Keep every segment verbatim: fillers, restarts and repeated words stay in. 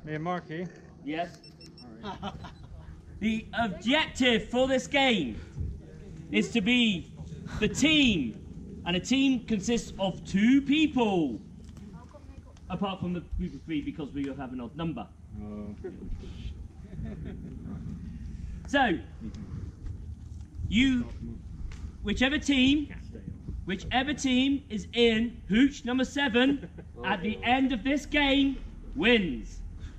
Me and Marky. Yes. The objective for this game is to be the team, and a team consists of two people, apart from the people three because we have an odd number. Oh. So, you, whichever team, whichever team is in hooch number seven at the end of this game wins.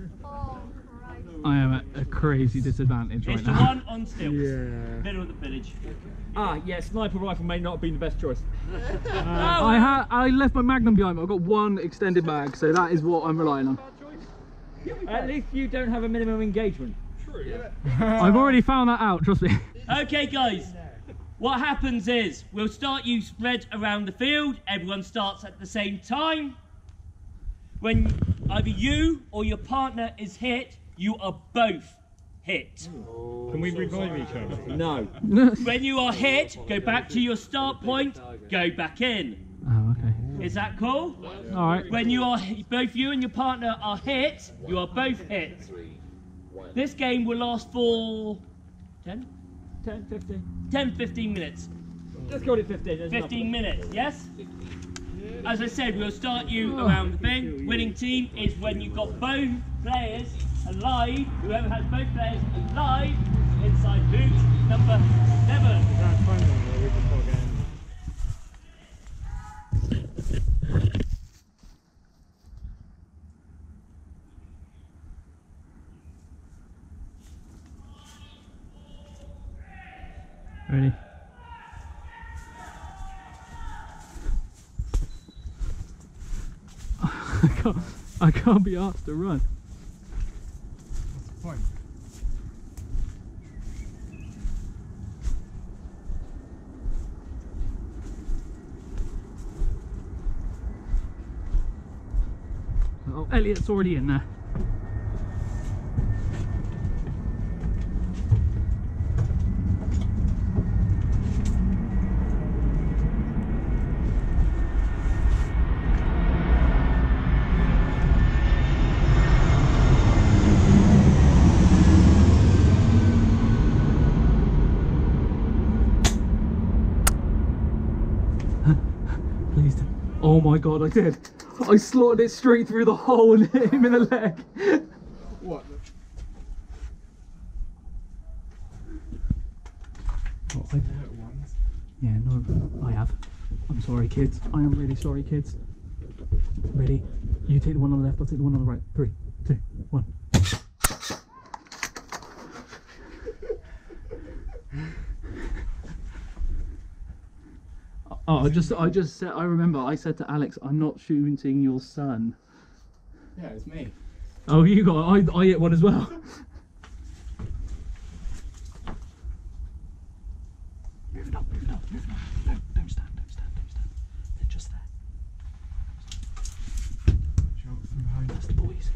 I am at a crazy disadvantage right it's now. It's the one on stilts, yeah. middle of the village. Ah, yeah, sniper rifle may not have been the best choice. uh, I ha I left my Magnum behind, but I've got one extended mag, so that is what I'm relying on. At least you don't have a minimum engagement. True. Yeah. I've already found that out, trust me. Okay, guys. What happens is, we'll start you spread around the field. Everyone starts at the same time. When either you or your partner is hit, you are both hit. Oh, Can we revive each other? No. When you are hit, go back to your start point, go back in. Oh, okay. Is that cool? Alright. When you are, both you and your partner are hit, you are both hit. This game will last for ten? ten, fifteen. ten, fifteen minutes. Let's go to fifteen. There's fifteen enough. minutes, yes? As I said, we'll start you around the thing. Winning team is when you've got both players alive, whoever has both players alive inside hooch number seven. That's fine then, we can talk again. Ready? I can't, I can't be asked to run. What's the point? Oh, Elliot's already in there. Please. Oh my god, I did. I slotted it straight through the hole and hit him in the leg. What? Oh, I, yeah, no, I have. I'm sorry, kids. I am really sorry, kids. Ready? You take the one on the left, I'll take the one on the right. Three, two, one. Oh, I just, I just said, I remember I said to Alex, I'm not shooting your son. Yeah, it's me. Oh, you got, I, I hit one as well. Moving up, moving up, moving up. No, don't stand, don't stand, don't stand. They're just there. Jump from behind. That's the boys.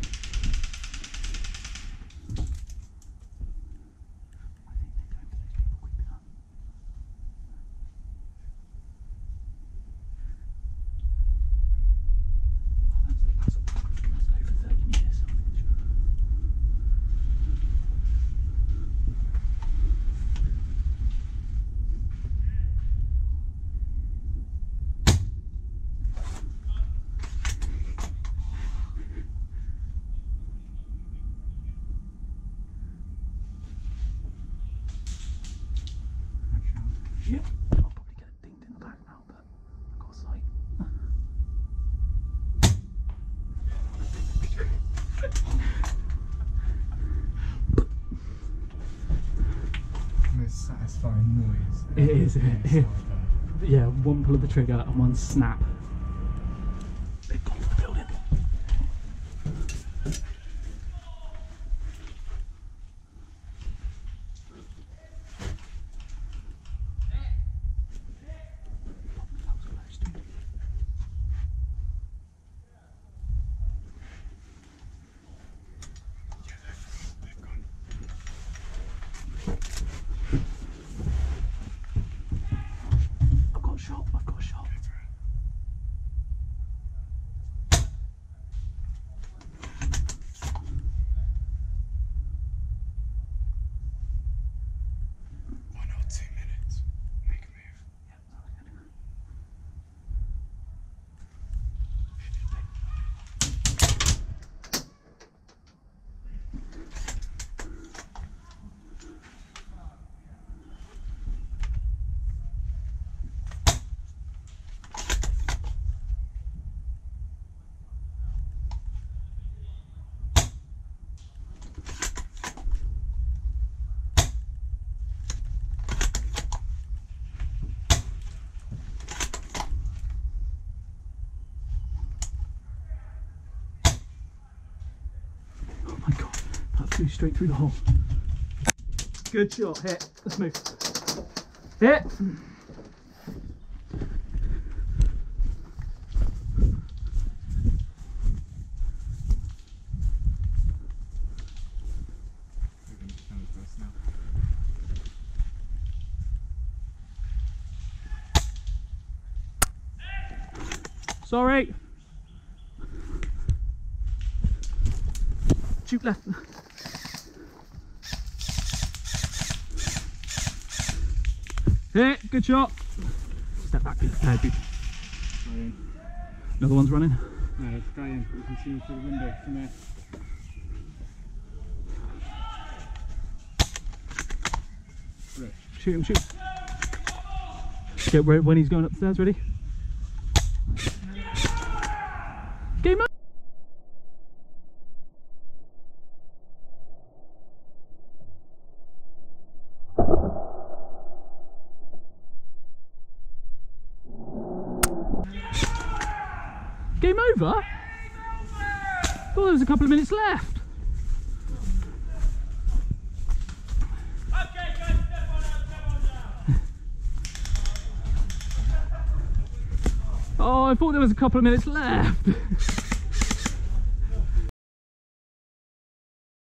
Yep. I'll probably get it dinged in the back now, but I've got a sight. Most satisfying noise. It is, it, it, yeah, one pull of the trigger and one snap. They've gone to the building. I've got a shot, I've got a shot. my god, that flew straight through the hole. Good shot, hit. Let's move. Hit. Sorry. Shoot left. Hit, good shot. Step back, dude. Uh, dude. Another one's running. No, it's straight in. You can see him through the window from there. Right. Shoot him, shoot. Get ready when he's going upstairs, ready? Game over. Game over? Thought there was a couple of minutes left. Okay, guys, step on out, step on down. Oh, I thought there was a couple of minutes left.